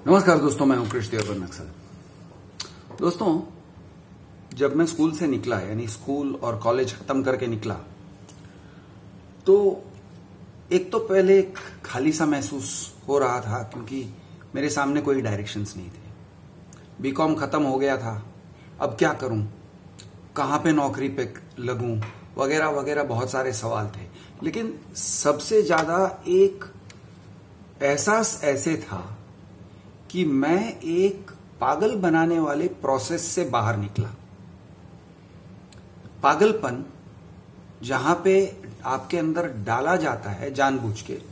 नमस्कार दोस्तों, मैं हूं कृष्ण देवबन नक्सल। दोस्तों, जब मैं स्कूल से निकला, यानी स्कूल और कॉलेज खत्म करके निकला, तो एक तो पहले एक खाली सा महसूस हो रहा था, क्योंकि मेरे सामने कोई डायरेक्शंस नहीं थे। बीकॉम खत्म हो गया था, अब क्या करूं, कहां पे नौकरी पे लगूं, वगैरह वगैरह बहुत सारे सवाल थे। लेकिन सबसे ज्यादा एक एहसास ऐसे था कि मैं एक पागल बनाने वाले प्रोसेस से बाहर निकला। पागलपन जहां पे आपके अंदर डाला जाता है जानबूझ के,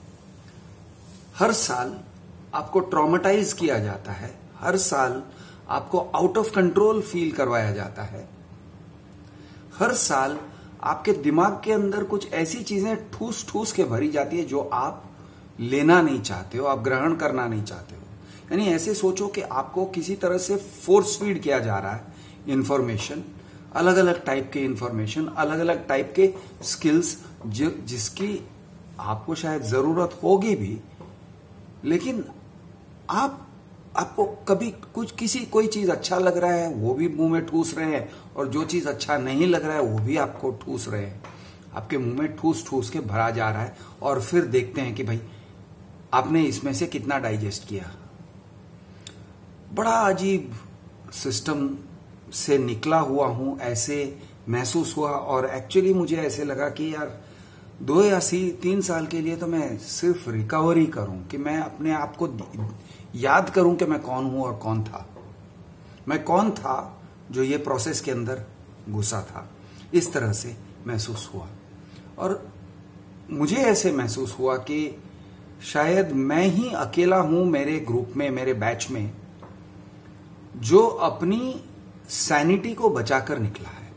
हर साल आपको ट्रॉमेटाइज किया जाता है, हर साल आपको आउट ऑफ कंट्रोल फील करवाया जाता है, हर साल आपके दिमाग के अंदर कुछ ऐसी चीजें ठूस ठूस के भरी जाती है जो आप लेना नहीं चाहते हो, आप ग्रहण करना नहीं चाहते हो। यानी ऐसे सोचो कि आपको किसी तरह से फोर्स फीड किया जा रहा है इंफॉर्मेशन, अलग अलग टाइप के इंफॉर्मेशन, अलग अलग टाइप के स्किल्स जिसकी आपको शायद जरूरत होगी भी, लेकिन आपको कभी कोई चीज अच्छा लग रहा है वो भी मुंह में ठूस रहे हैं, और जो चीज अच्छा नहीं लग रहा है वो भी आपको ठूस रहे हैं, आपके मुंह में ठूस ठूस के भरा जा रहा है। और फिर देखते हैं कि भाई आपने इसमें से कितना डाइजेस्ट किया। बड़ा अजीब सिस्टम से निकला हुआ हूं, ऐसे महसूस हुआ। और एक्चुअली मुझे ऐसे लगा कि यार 2 या 3 साल के लिए तो मैं सिर्फ रिकवरी करूं, कि मैं अपने आप को याद करूं कि मैं कौन हूं और कौन था, मैं कौन था जो ये प्रोसेस के अंदर घुसा था। इस तरह से महसूस हुआ, और मुझे ऐसे महसूस हुआ कि शायद मैं ही अकेला हूं मेरे ग्रुप में, मेरे बैच में, जो अपनी सैनिटी को बचाकर निकला है।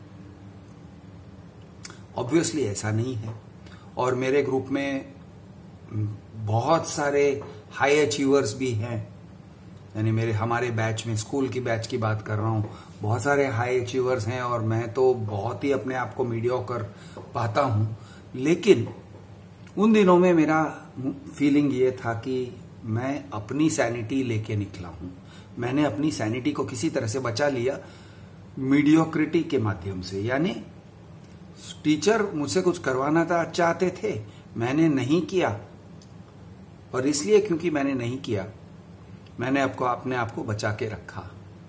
ऑब्वियसली ऐसा नहीं है, और मेरे ग्रुप में बहुत सारे हाई अचीवर्स भी हैं। यानी हमारे बैच में, स्कूल की बैच की बात कर रहा हूं, बहुत सारे हाई अचीवर्स हैं, और मैं तो बहुत ही अपने आप को मीडियोकर पाता हूं। लेकिन उन दिनों में मेरा फीलिंग ये था कि मैं अपनी सैनिटी लेके निकला हूं। मैंने अपनी सैनिटी को किसी तरह से बचा लिया मीडियोक्रिटी के माध्यम से। यानी टीचर मुझसे कुछ करवाना था चाहते थे, मैंने नहीं किया, और इसलिए क्योंकि मैंने नहीं किया, मैंने अपने आप को बचा के रखा,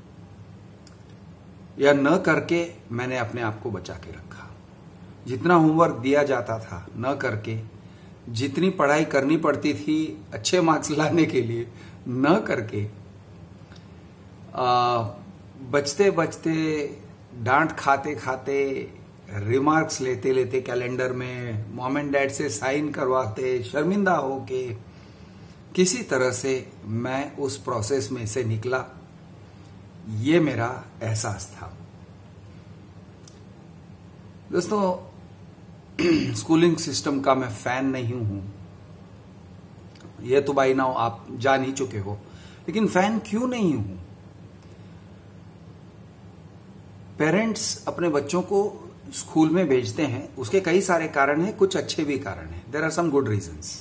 या न करके मैंने अपने आप को बचा के रखा। जितना होमवर्क दिया जाता था न करके, जितनी पढ़ाई करनी पड़ती थी अच्छे मार्क्स लाने के लिए न करके, बचते बचते, डांट खाते खाते, रिमार्क्स लेते लेते, कैलेंडर में मॉम एंड डैड से साइन करवाते, शर्मिंदा होके, किसी तरह से मैं उस प्रोसेस में से निकला। ये मेरा एहसास था। दोस्तों, स्कूलिंग सिस्टम का मैं फैन नहीं हूं, ये तो बाई नाउ आप जान ही चुके हो। लेकिन फैन क्यों नहीं हूं? पेरेंट्स अपने बच्चों को स्कूल में भेजते हैं, उसके कई सारे कारण हैं, कुछ अच्छे भी कारण हैं। There are some good reasons.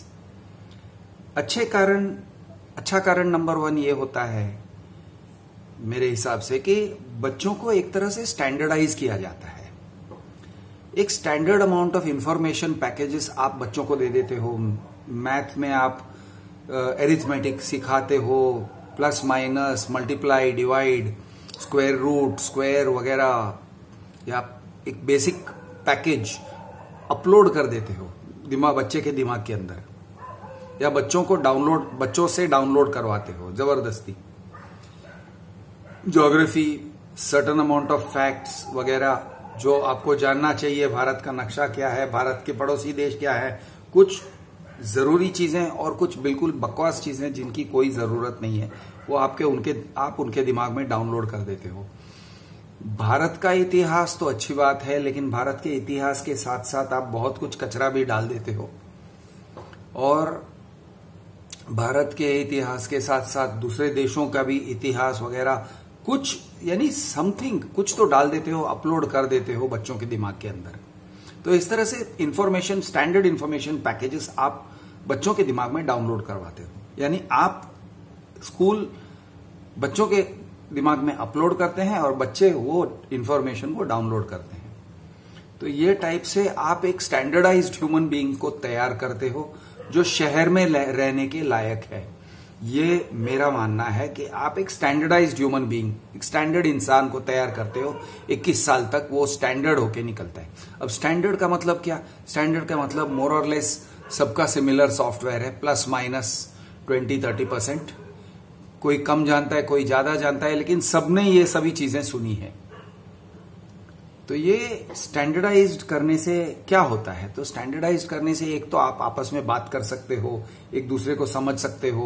अच्छा कारण नंबर 1 ये होता है मेरे हिसाब से कि बच्चों को एक तरह से स्टैंडर्डाइज किया जाता है। एक standard amount of information packages आप बच्चों को दे देते हो। मैथ में आप एरिथमेटिक सिखाते हो, plus minus, multiply, divide, square root, square वगैरह, या एक बेसिक पैकेज अपलोड कर देते हो बच्चे के दिमाग के अंदर, या बच्चों से डाउनलोड करवाते हो जबरदस्ती। Geography, certain amount of facts वगैरह जो आपको जानना चाहिए, भारत का नक्शा क्या है, भारत के पड़ोसी देश क्या है, कुछ जरूरी चीजें और कुछ बिल्कुल बकवास चीजें जिनकी कोई जरूरत नहीं है, वो आप उनके दिमाग में डाउनलोड कर देते हो। भारत का इतिहास तो अच्छी बात है, लेकिन भारत के इतिहास के साथ साथ आप बहुत कुछ कचरा भी डाल देते हो, और भारत के इतिहास के साथ साथ दूसरे देशों का भी इतिहास वगैरह कुछ, यानी समथिंग कुछ तो डाल देते हो, अपलोड कर देते हो बच्चों के दिमाग के अंदर। तो इस तरह से इंफॉर्मेशन, स्टैंडर्ड इंफॉर्मेशन पैकेजेस आप बच्चों के दिमाग में डाउनलोड करवाते हो। यानी आप स्कूल बच्चों के दिमाग में अपलोड करते हैं और बच्चे वो इंफॉर्मेशन को डाउनलोड करते हैं। तो ये टाइप से आप एक स्टैंडर्डाइज्ड ह्यूमन बीइंग को तैयार करते हो जो शहर में रहने के लायक है। ये मेरा मानना है कि आप एक स्टैंडर्डाइज्ड ह्यूमन बीइंग, एक स्टैंडर्ड इंसान को तैयार करते हो। 21 साल तक वो स्टैंडर्ड होके निकलता है। अब स्टैंडर्ड का मतलब क्या? स्टैंडर्ड का मतलब मोर और लेस सबका सिमिलर सॉफ्टवेयर है, प्लस माइनस 20-30%। कोई कम जानता है, कोई ज्यादा जानता है, लेकिन सबने ये सभी चीजें सुनी है। तो ये स्टैंडर्डाइज्ड करने से क्या होता है? तो स्टैंडर्डाइज्ड करने से एक तो आप आपस में बात कर सकते हो, एक दूसरे को समझ सकते हो,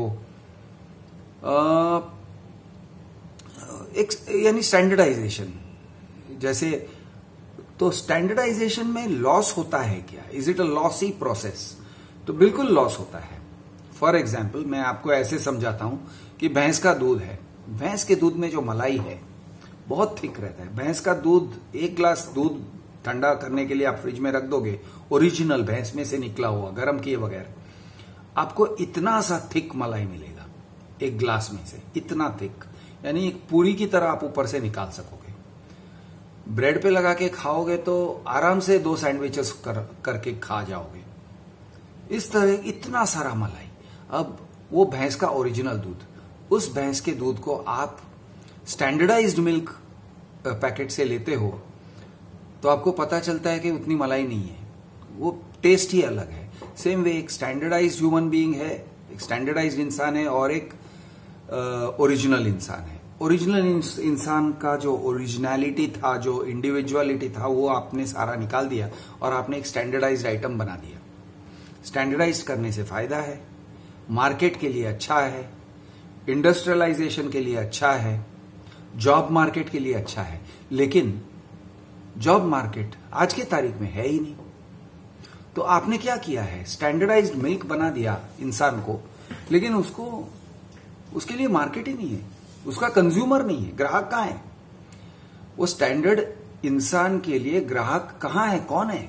एक यानी स्टैंडर्डाइजेशन जैसे। तो स्टैंडर्डाइजेशन में लॉस होता है क्या? Is it a lossy process? तो बिल्कुल लॉस होता है। फॉर एग्जाम्पल मैं आपको ऐसे समझाता हूं कि भैंस का दूध है। भैंस के दूध में जो मलाई है बहुत थिक रहता है। भैंस का दूध, एक ग्लास दूध ठंडा करने के लिए आप फ्रिज में रख दोगे, ओरिजिनल भैंस में से निकला हुआ, गर्म किए बगैर, आपको इतना सा थिक मलाई मिलेगा एक ग्लास में से, इतना थिक, यानी एक पूरी की तरह आप ऊपर से निकाल सकोगे। ब्रेड पे लगा के खाओगे तो आराम से 2 सैंडविचेस करके खा जाओगे। इस तरह इतना सारा मलाई। अब वो भैंस का ओरिजिनल दूध, उस भैंस के दूध को आप स्टैंडर्डाइज्ड मिल्क पैकेट से लेते हो तो आपको पता चलता है कि उतनी मलाई नहीं है, वो टेस्ट ही अलग है। सेम वे एक स्टैंडर्डाइज्ड ह्यूमन बीइंग है, एक स्टैंडर्डाइज्ड इंसान है और एक ओरिजिनल इंसान है। ओरिजिनल इंसान का जो ओरिजिनलिटी था, जो इंडिविजुअलिटी था, वो आपने सारा निकाल दिया और आपने एक स्टैंडर्डाइज्ड आइटम बना दिया। स्टैंडर्डाइज्ड करने से फायदा है, मार्केट के लिए अच्छा है, इंडस्ट्रियलाइजेशन के लिए अच्छा है, जॉब मार्केट के लिए अच्छा है। लेकिन जॉब मार्केट आज के तारीख में है ही नहीं। तो आपने क्या किया है? स्टैंडर्डाइज्ड मिल्क बना दिया इंसान को, लेकिन उसके लिए मार्केट ही नहीं है, उसका कंज्यूमर नहीं है, ग्राहक कहां है? वो स्टैंडर्ड इंसान के लिए ग्राहक कहां है, कौन है?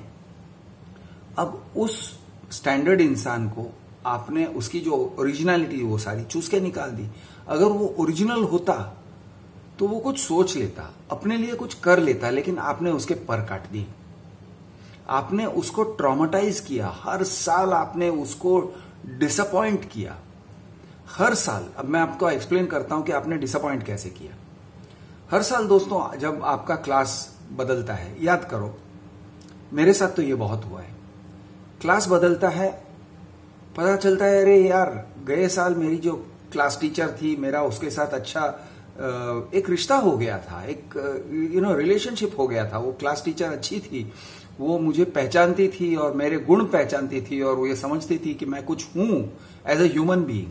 अब उस स्टैंडर्ड इंसान को आपने उसकी जो ओरिजिनलिटी वो सारी चूस के निकाल दी। अगर वो ओरिजिनल होता तो वो कुछ सोच लेता, अपने लिए कुछ कर लेता, लेकिन आपने उसके पर काट दी, आपने उसको ट्रॉमेटाइज किया। हर साल आपने उसको डिसअपॉइंट किया, हर साल। अब मैं आपको एक्सप्लेन करता हूं कि आपने डिसअपॉइंट कैसे किया। हर साल दोस्तों जब आपका क्लास बदलता है, याद करो, मेरे साथ तो ये बहुत हुआ है, क्लास बदलता है, पता चलता है अरे यार गए साल मेरी जो क्लास टीचर थी, मेरा उसके साथ अच्छा एक रिश्ता हो गया था, एक रिलेशनशिप हो गया था। वो क्लास टीचर अच्छी थी, वो मुझे पहचानती थी और मेरे गुण पहचानती थी और वो ये समझती थी कि मैं कुछ हूं एज अ ह्यूमन बीइंग।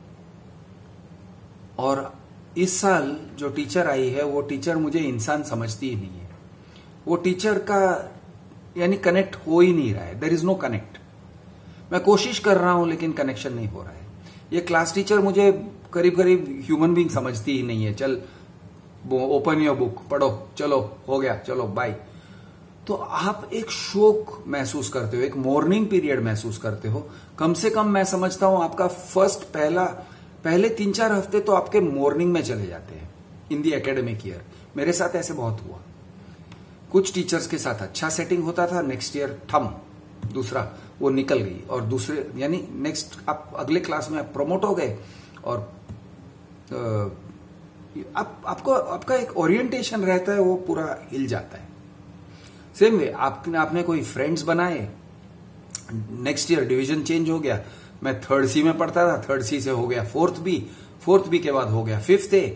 और इस साल जो टीचर आई है वो टीचर मुझे इंसान समझती ही नहीं है। वो टीचर का यानी कनेक्ट हो ही नहीं रहा है, देयर इज नो कनेक्ट। मैं कोशिश कर रहा हूं लेकिन कनेक्शन नहीं हो रहा है। ये क्लास टीचर मुझे करीब करीब ह्यूमन बीइंग समझती ही नहीं है। चल ओपन योर बुक, पढ़ो, चलो हो गया, चलो बाय। तो आप एक शोक महसूस करते हो, एक मॉर्निंग पीरियड महसूस करते हो। कम से कम मैं समझता हूं आपका पहले 3-4 हफ्ते तो आपके मॉर्निंग में चले जाते हैं इन दी एकेडमिक ईयर। मेरे साथ ऐसे बहुत हुआ। कुछ टीचर्स के साथ अच्छा सेटिंग होता था, नेक्स्ट ईयर ठम, दूसरा वो निकल गई और दूसरे यानी नेक्स्ट आप अगले क्लास में आप प्रमोट हो गए और आपका एक ओरिएंटेशन रहता है, वो पूरा हिल जाता है। सेम वे आपने कोई फ्रेंड्स बनाए, नेक्स्ट ईयर डिवीजन चेंज हो गया। मैं 3rd C में पढ़ता था, 3rd C से हो गया 4th B, 4th B के बाद हो गया 5th A,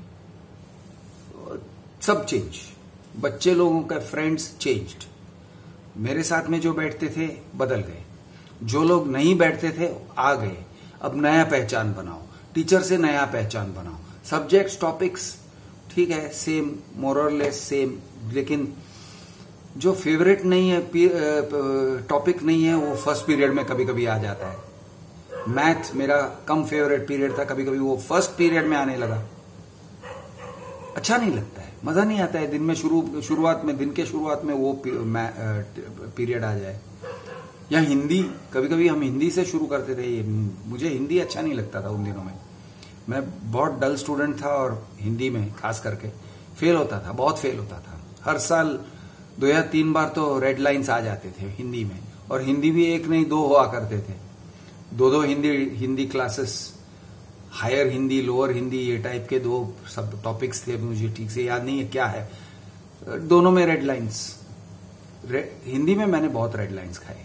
सब चेंज। बच्चे लोगों का फ्रेंड्स चेंज्ड। मेरे साथ में जो बैठते थे बदल गए, जो लोग नहीं बैठते थे आ गए। अब नया पहचान बनाओ, टीचर से नया पहचान बनाओ। सब्जेक्ट्स, टॉपिक्स ठीक है, सेम, मोर और लेस सेम, लेकिन जो फेवरेट नहीं है, टॉपिक नहीं है, वो फर्स्ट पीरियड में कभी कभी आ जाता है। मैथ मेरा कम फेवरेट पीरियड था, कभी कभी वो फर्स्ट पीरियड में आने लगा। अच्छा नहीं लगता है, मजा नहीं आता है। दिन में दिन के शुरुआत में वो पीरियड आ जाए। या हिंदी, कभी कभी हम हिंदी से शुरू करते थे। मुझे हिंदी अच्छा नहीं लगता था उन दिनों में। मैं बहुत डल स्टूडेंट था और हिंदी में खास करके फेल होता था, बहुत फेल होता था। हर साल 2 या 3 बार तो रेड लाइन्स आ जाते थे हिंदी में, और हिंदी भी 1 नहीं 2 हुआ करते थे। 2 Hindi classes, higher Hindi, lower Hindi, ये टाइप के 2 सब टॉपिक्स थे, मुझे ठीक से याद नहीं है क्या है। दोनों में रेड लाइन्स, हिंदी में मैंने बहुत रेड लाइन्स खाए।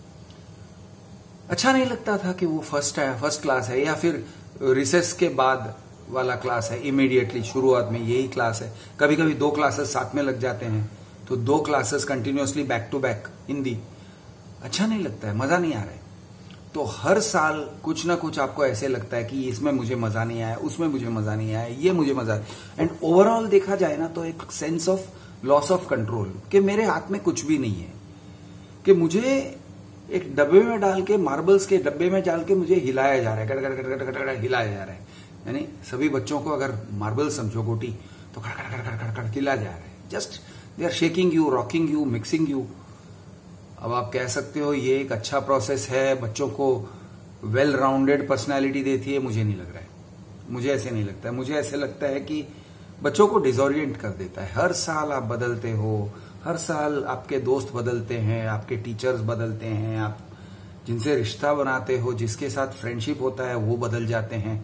अच्छा नहीं लगता था कि वो फर्स्ट क्लास है, या फिर रिसेस के बाद वाला क्लास है, इमीडिएटली शुरुआत में यही क्लास है। कभी कभी 2 क्लासेस साथ में लग जाते हैं, तो 2 classes continuously back to back Hindi, अच्छा नहीं लगता है, मजा नहीं आ रहा है। तो हर साल कुछ ना कुछ आपको ऐसे लगता है कि इसमें मुझे मजा नहीं आया, उसमें मुझे मजा नहीं आया, ये मुझे मजा। एंड ओवरऑल देखा जाए ना तो एक sense of loss of control, कि मेरे हाथ में कुछ भी नहीं है, कि मुझे एक डब्बे में डाल के, मार्बल्स के डब्बे में डाल के मुझे हिलाया जा रहा है, गड़ हिलाया जा रहा है। यानी सभी बच्चों को अगर मार्बल समझो, गोटी, तो खड़ हिला जा रहा है। Just they are shaking you, rocking you, mixing you. अब आप कह सकते हो ये एक अच्छा प्रोसेस है, बच्चों को वेल राउंडेड पर्सनैलिटी देती है, मुझे नहीं लग रहा है। मुझे ऐसे नहीं लगता है। मुझे ऐसे लगता है कि बच्चों को डिसोरिएंट कर देता है। हर साल आप बदलते हो, हर साल आपके दोस्त बदलते हैं, आपके टीचर्स बदलते हैं, आप जिनसे रिश्ता बनाते हो, जिसके साथ फ्रेंडशिप होता है वो बदल जाते हैं,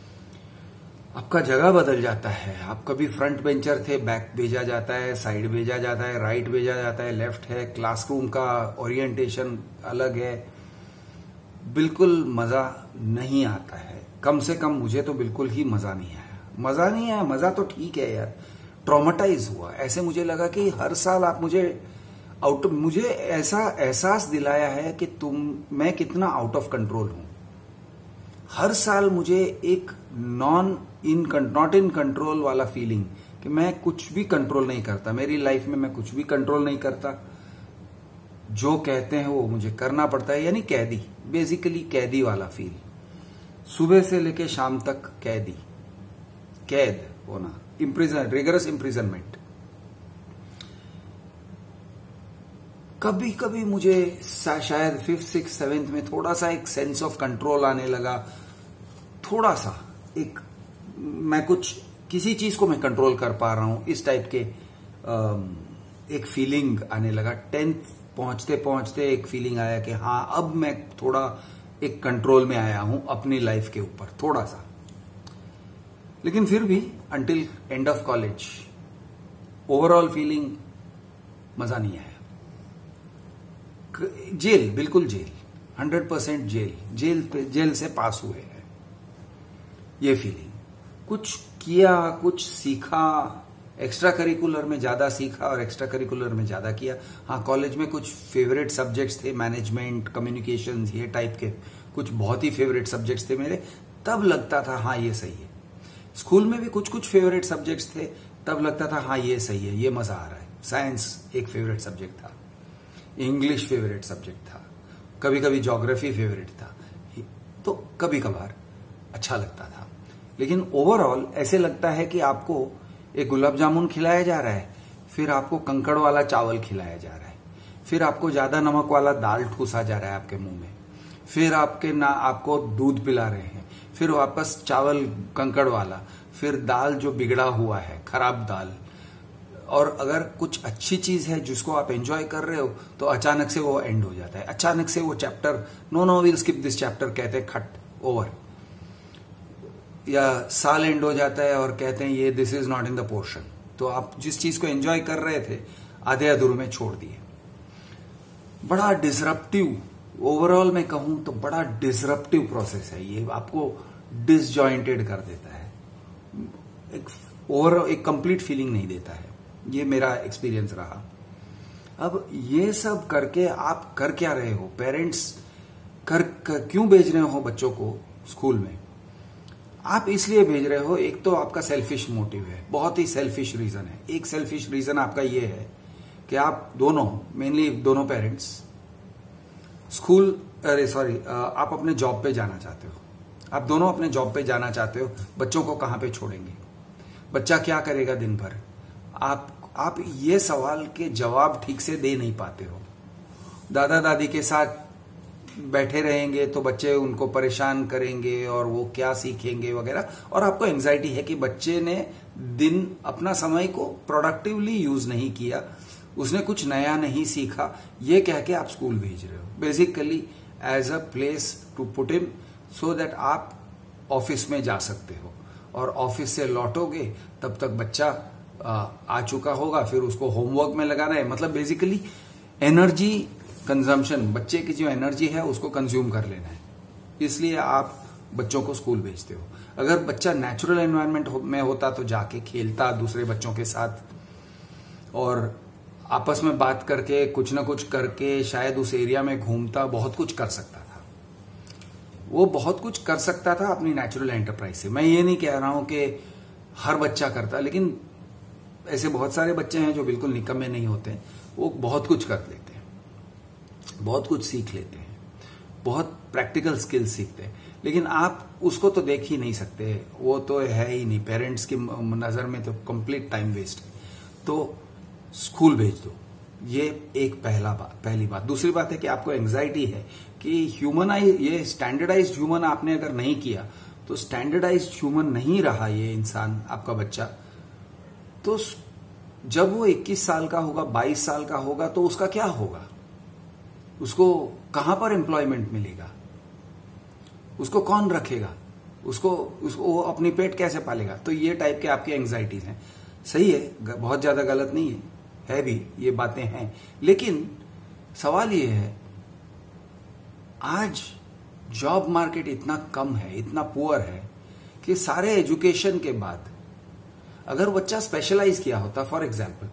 आपका जगह बदल जाता है। आप कभी फ्रंट बेंचर थे, बैक भेजा जाता है, साइड भेजा जाता है, राइट भेजा जाता है, लेफ्ट है, क्लासरूम का ओरिएंटेशन अलग है। बिल्कुल मजा नहीं आता है। कम से कम मुझे तो बिल्कुल ही मजा नहीं आया। मजा नहीं आया, मजा तो ठीक है यार, ट्रॉमेटाइज हुआ। ऐसे मुझे लगा कि हर साल आप मुझे ऐसा एहसास दिलाया है कि मैं कितना आउट ऑफ कंट्रोल हूं। हर साल मुझे एक नॉट इन कंट्रोल वाला फीलिंग, कि मैं कुछ भी कंट्रोल नहीं करता मेरी लाइफ में, मैं कुछ भी कंट्रोल नहीं करता। जो कहते हैं वो मुझे करना पड़ता है, यानी कैदी, बेसिकली कैदी वाला फील। सुबह से लेके शाम तक कैद होना, रिगरस इम्प्रिजनमेंट। कभी कभी मुझे शायद 5th 6th 7th में थोड़ा सा एक सेंस ऑफ कंट्रोल आने लगा, थोड़ा सा मैं किसी चीज को मैं कंट्रोल कर पा रहा हूं, इस टाइप के एक फीलिंग आने लगा। 10th पहुंचते पहुंचते एक फीलिंग आया कि हाँ, अब मैं थोड़ा एक कंट्रोल में आया हूं अपनी लाइफ के ऊपर, थोड़ा सा। लेकिन फिर भी until end of college overall feeling मजा नहीं आया। जेल, बिल्कुल जेल, 100% जेल से पास हुए हैं, ये फीलिंग। कुछ किया, कुछ सीखा, एक्स्ट्रा करिकुलर में ज्यादा सीखा और एक्स्ट्रा करिकुलर में ज्यादा किया। हाँ, कॉलेज में कुछ फेवरेट सब्जेक्ट्स थे, मैनेजमेंट, कम्युनिकेशंस, ये टाइप के कुछ बहुत ही फेवरेट सब्जेक्ट्स थे मेरे, तब लगता था हाँ ये सही है। स्कूल में भी कुछ फेवरेट सब्जेक्ट्स थे, तब लगता था हाँ ये सही है, ये मजा आ रहा है। साइंस एक फेवरेट सब्जेक्ट था, इंग्लिश फेवरेट सब्जेक्ट था, कभी कभी ज्योग्राफी फेवरेट था, तो कभी कभार अच्छा लगता था। लेकिन ओवरऑल ऐसे लगता है कि आपको एक गुलाब जामुन खिलाया जा रहा है, फिर आपको कंकड़ वाला चावल खिलाया जा रहा है, फिर आपको ज्यादा नमक वाला दाल ठूसा जा रहा है आपके मुंह में, फिर आपको दूध पिला रहे हैं, फिर वापस चावल कंकड़ वाला, फिर दाल जो बिगड़ा हुआ है, खराब दाल। और अगर कुछ अच्छी चीज है जिसको आप एंजॉय कर रहे हो, तो अचानक से वो एंड हो जाता है, अचानक से वो chapter, no will skip this chapter, कहते हैं खट ओवर। या साल एंड हो जाता है और कहते हैं ये this is not in the portion. तो आप जिस चीज को एंजॉय कर रहे थे आधे अधूरे में छोड़ दिए। बड़ा डिसरप्टिव, ओवरऑल मैं कहूं तो बड़ा डिसरप्टिव प्रोसेस है ये, आपको डिसजॉइंटेड कर देता है, एक कंप्लीट फीलिंग नहीं देता है। ये मेरा एक्सपीरियंस रहा। अब ये सब करके आप कर क्या रहे हो? पेरेंट्स क्यों भेज रहे हो बच्चों को स्कूल में? आप इसलिए भेज रहे हो, एक तो आपका सेल्फिश मोटिव है, बहुत ही सेल्फिश रीजन है। एक सेल्फिश रीजन आपका ये है कि आप दोनों, मेनली दोनों पेरेंट्स आप अपने जॉब पे जाना चाहते हो, आप दोनों अपने जॉब पे जाना चाहते हो। बच्चों को कहां पे छोड़ेंगे? बच्चा क्या करेगा दिन भर? आप ये सवाल के जवाब ठीक से दे नहीं पाते हो। दादा दादी के साथ बैठे रहेंगे तो बच्चे उनको परेशान करेंगे और वो क्या सीखेंगे वगैरह, और आपको एंजाइटी है कि बच्चे ने दिन अपना समय को प्रोडक्टिवली यूज नहीं किया, उसने कुछ नया नहीं सीखा, ये कह के आप स्कूल भेज रहे हो basically as a place to put him, so that आप ऑफिस में जा सकते हो और ऑफिस से लौटोगे तब तक बच्चा आ चुका होगा, फिर उसको होमवर्क में लगाना है, मतलब बेसिकली एनर्जी कंजम्पशन, बच्चे की जो एनर्जी है उसको कंज्यूम कर लेना है, इसलिए आप बच्चों को स्कूल भेजते हो। अगर बच्चा नेचुरल एनवायरनमेंट में होता तो जाके खेलता दूसरे बच्चों के साथ और आपस में बात करके कुछ ना कुछ करके शायद उस एरिया में घूमता, बहुत कुछ कर सकता था, वो बहुत कुछ कर सकता था अपनी नेचुरल एंटरप्राइज से। मैं ये नहीं कह रहा हूं कि हर बच्चा करता, लेकिन ऐसे बहुत सारे बच्चे हैं जो बिल्कुल निकम्मे नहीं होते, वो बहुत कुछ कर लेते हैं, बहुत कुछ सीख लेते हैं, बहुत प्रैक्टिकल स्किल्स सीखते हैं, लेकिन आप उसको तो देख ही नहीं सकते, वो तो है ही नहीं, पेरेंट्स की नजर में तो कंप्लीट टाइम वेस्ट है। तो स्कूल भेज दो, ये एक पहली बात। दूसरी बात है कि आपको एंजाइटी है कि ये स्टैंडर्डाइज्ड ह्यूमन आपने अगर नहीं किया तो स्टैंडर्डाइज्ड ह्यूमन नहीं रहा ये इंसान, आपका बच्चा, तो जब वो 21 साल का होगा, 22 साल का होगा, तो उसका क्या होगा? उसको कहां पर एम्प्लॉयमेंट मिलेगा? उसको कौन रखेगा? उसको वो अपनी पेट कैसे पालेगा? तो ये टाइप के आपकी एंजाइटीज हैं। सही है, बहुत ज्यादा गलत नहीं है भी, ये बातें हैं, लेकिन सवाल ये है आज जॉब मार्केट इतना कम है, इतना पुअर है कि सारे एजुकेशन के बाद अगर बच्चा स्पेशलाइज किया होता, फॉर एग्जाम्पल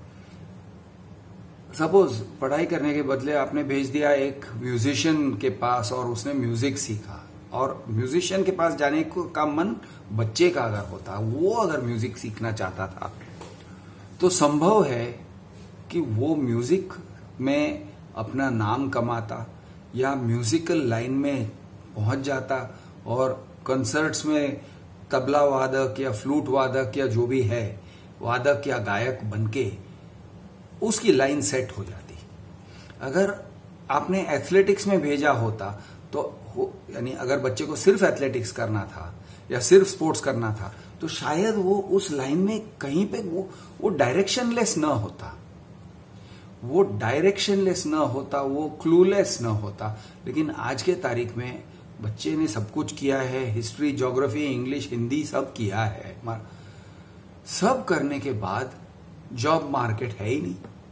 सपोज पढ़ाई करने के बदले आपने भेज दिया एक म्यूजिशियन के पास और उसने म्यूजिक सीखा, और म्यूजिशियन के पास जाने का मन बच्चे का अगर होता, वो अगर म्यूजिक सीखना चाहता था, तो संभव है कि वो म्यूजिक में अपना नाम कमाता या म्यूजिकल लाइन में पहुंच जाता और कंसर्ट्स में तबला वादक या फ्लूट वादक या जो भी है वादक या गायक बनके उसकी लाइन सेट हो जाती। अगर आपने एथलेटिक्स में भेजा होता तो यानी अगर बच्चे को सिर्फ एथलेटिक्स करना था या सिर्फ स्पोर्ट्स करना था, तो शायद वो उस लाइन में कहीं पे वो डायरेक्शनलेस न होता, वो डायरेक्शनलेस न होता, वो क्लूलेस न होता। लेकिन आज के तारीख में बच्चे ने सब कुछ किया है, हिस्ट्री, ज्योग्राफी, इंग्लिश, हिंदी सब किया है, सब करने के बाद जॉब मार्केट है ही नहीं।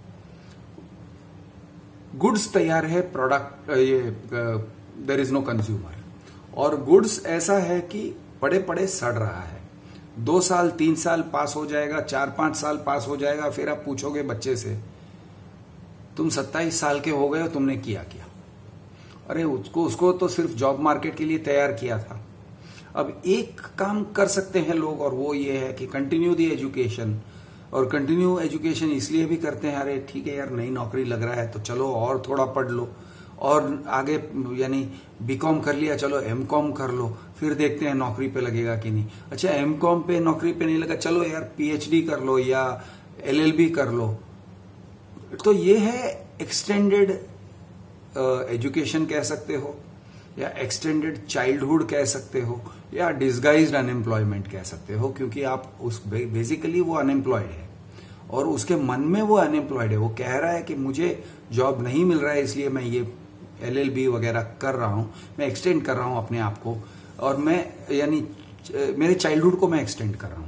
गुड्स तैयार है, product there is no consumer, और गुड्स ऐसा है कि पड़े पड़े सड़ रहा है। 2 साल 3 साल पास हो जाएगा, 4-5 साल पास हो जाएगा, फिर आप पूछोगे बच्चे से तुम 27 साल के हो गए हो, तुमने किया क्या? अरे उसको तो सिर्फ जॉब मार्केट के लिए तैयार किया था। अब एक काम कर सकते हैं लोग, और वो ये है कि कंटिन्यू दी एजुकेशन, और कंटिन्यू एजुकेशन इसलिए भी करते हैं, अरे ठीक है यार नई नौकरी लग रहा है तो चलो और थोड़ा पढ़ लो, और आगे यानी बीकॉम कर लिया, चलो एमकॉम कर लो, फिर देखते हैं नौकरी पे लगेगा कि नहीं। अच्छा एमकॉम पे नौकरी पे नहीं लगा, चलो यार पीएचडी कर लो या एलएलबी कर लो। तो ये है एक्सटेंडेड एजुकेशन कह सकते हो, या एक्सटेंडेड चाइल्डहुड कह सकते हो, या डिस्गाइज्ड अनएम्प्लॉयमेंट कह सकते हो, क्योंकि आप उस बेसिकली वो अनएम्प्लॉयड है और उसके मन में वो अनएम्प्लॉयड है। वो कह रहा है कि मुझे जॉब नहीं मिल रहा है, इसलिए मैं ये एलएलबी वगैरह कर रहा हूं, मैं एक्सटेंड कर रहा हूं अपने आप को, और मैं यानी मेरे चाइल्डहुड को मैं एक्सटेंड कर रहा हूं।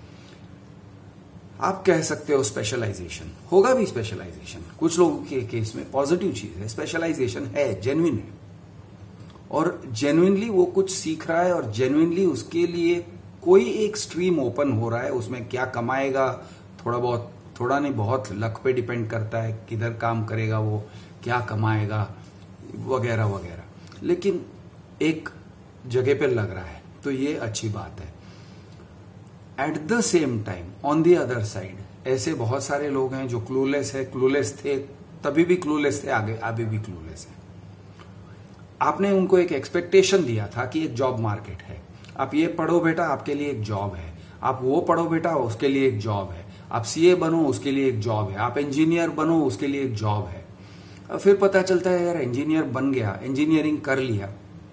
आप कह सकते हो स्पेशलाइजेशन, होगा भी स्पेशलाइजेशन, कुछ लोगों के केस में पॉजिटिव चीज है, स्पेशलाइजेशन है, जेन्युइन है, और जेन्युइनली वो कुछ सीख रहा है, और जेन्युइनली उसके लिए कोई एक स्ट्रीम ओपन हो रहा है। उसमें क्या कमाएगा, थोड़ा नहीं बहुत लक पे डिपेंड करता है, किधर काम करेगा वो, क्या कमाएगा वगैरह वगैरह, लेकिन एक जगह पे लग रहा है, तो ये अच्छी बात है। At the same time on the other side ऐसे बहुत सारे लोग हैं जो क्लूलेस थे, तभी भी क्लूलेस थे, आगे अभी भी क्लूलेस है। आपने उनको एक एक्सपेक्टेशन दिया था कि एक जॉब मार्केट है, आप ये पढ़ो बेटा आपके लिए एक जॉब है, आप वो पढ़ो बेटा उसके लिए एक जॉब है, आप सीए बनो उसके लिए एक जॉब है, आप इंजीनियर बनो उसके लिए एक जॉब है। और फिर पता चलता है यार इंजीनियर बन गया, इंजीनियरिंग कर लिया।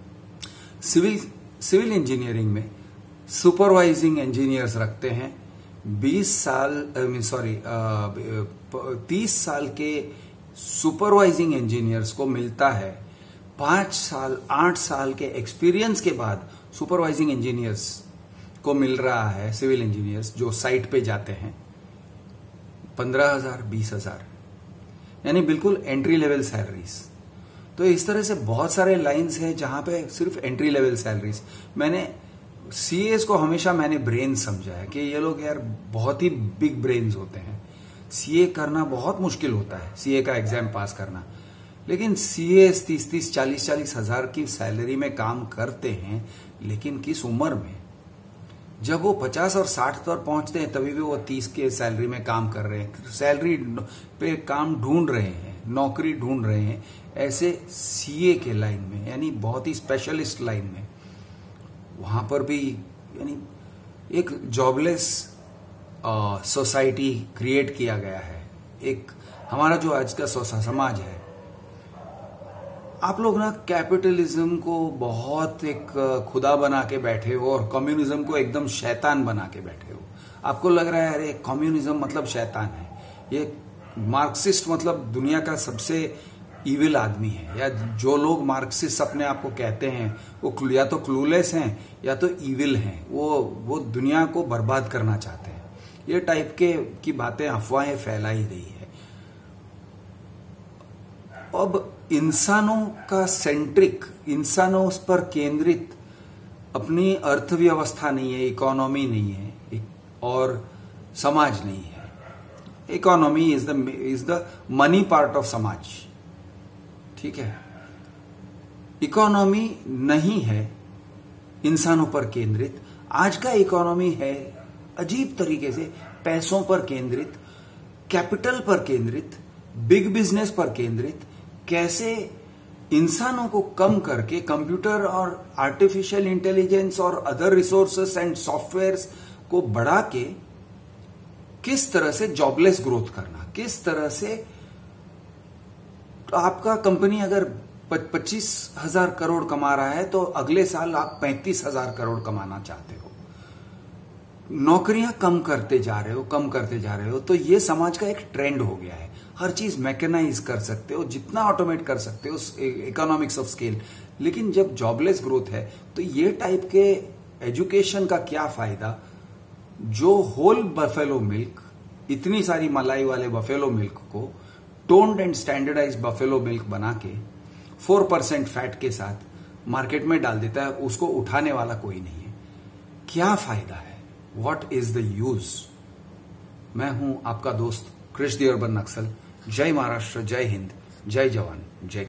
सिविल इंजीनियरिंग में सुपरवाइजिंग इंजीनियर्स रखते हैं। 30 साल के सुपरवाइजिंग इंजीनियर्स को मिलता है 5 साल 8 साल के एक्सपीरियंस के बाद सुपरवाइजिंग इंजीनियर्स को मिल रहा है, सिविल इंजीनियर्स जो साइट पे जाते हैं, 15,000 20,000, यानी बिल्कुल एंट्री लेवल सैलरीज। तो इस तरह से बहुत सारे लाइंस हैं जहां पे सिर्फ एंट्री लेवल सैलरीज। मैंने सीएस को हमेशा मैंने ब्रेन समझा है कि ये लोग यार बहुत ही बिग ब्रेन्स होते हैं, सीए करना बहुत मुश्किल होता है, सीए का एग्जाम पास करना। लेकिन सीएस 30-30 40-40 हजार की सैलरी में काम करते हैं, लेकिन किस उम्र में? जब वो 50 और 60 पर पहुंचते हैं तभी भी वो 30 के सैलरी में काम कर रहे हैं, सैलरी पे काम ढूंढ रहे हैं, नौकरी ढूंढ रहे हैं। ऐसे सीए के लाइन में, यानी बहुत ही स्पेशलिस्ट लाइन में, वहां पर भी यानी एक जॉबलेस सोसाइटी क्रिएट किया गया है। एक हमारा जो आज का समाज है, आप लोग ना कैपिटलिज्म को बहुत एक खुदा बना के बैठे हो और कम्युनिज्म को एकदम शैतान बना के बैठे हो। आपको लग रहा है अरे कम्युनिज्म मतलब शैतान है, ये मार्क्सिस्ट मतलब दुनिया का सबसे इविल आदमी है, या जो लोग मार्क्सिस्ट अपने आप को कहते हैं वो या तो क्लूलेस हैं या तो इविल हैं, वो दुनिया को बर्बाद करना चाहते हैं। ये टाइप की बातें, अफवाहें फैलाई गई है। अब इंसानों का सेंट्रिक, इंसानों पर केंद्रित अपनी अर्थव्यवस्था नहीं है, इकोनॉमी नहीं है और समाज नहीं है। Economy is the money part of समाज, ठीक है। इकोनॉमी नहीं है इंसानों पर केंद्रित। आज का इकोनॉमी है अजीब तरीके से पैसों पर केंद्रित, कैपिटल पर केंद्रित, बिग बिजनेस पर केंद्रित। कैसे इंसानों को कम करके कंप्यूटर और आर्टिफिशियल इंटेलिजेंस और अदर रिसोर्सेस एंड सॉफ्टवेयर्स को बढ़ा के किस तरह से जॉबलेस ग्रोथ करना, किस तरह से आपका कंपनी अगर 25,000 करोड़ कमा रहा है तो अगले साल आप 35,000 करोड़ कमाना चाहते हो। नौकरियां कम करते जा रहे हो, तो ये समाज का एक ट्रेंड हो गया है। हर चीज मैकेनाइज कर सकते हो, जितना ऑटोमेट कर सकते हो, इकोनॉमिक्स ऑफ स्केल। लेकिन जब जॉबलेस ग्रोथ है तो ये टाइप के एजुकेशन का क्या फायदा, जो होल बफेलो मिल्क, इतनी सारी मलाई वाले बफेलो मिल्क को toned and standardise buffalo milk बना के 4% फैट के साथ मार्केट में डाल देता है, उसको उठाने वाला कोई नहीं है। क्या फायदा है? What is the use? मैं हूं आपका दोस्त कृष दी अर्बन नक्सल। जय महाराष्ट्र, जय हिंद, जय जवान, जय